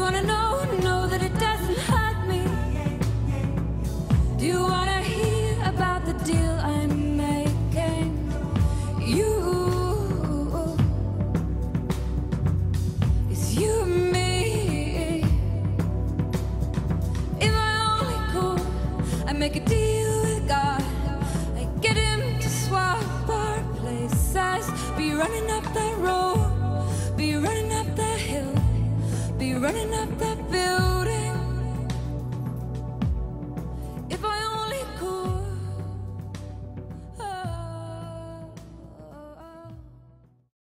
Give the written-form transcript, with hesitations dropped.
wanna know that it doesn't hurt me? Do you wanna hear about the deal I'm making? It's you and me. If I only could, I'd make a deal with God. I'd get him to swap our places, be running up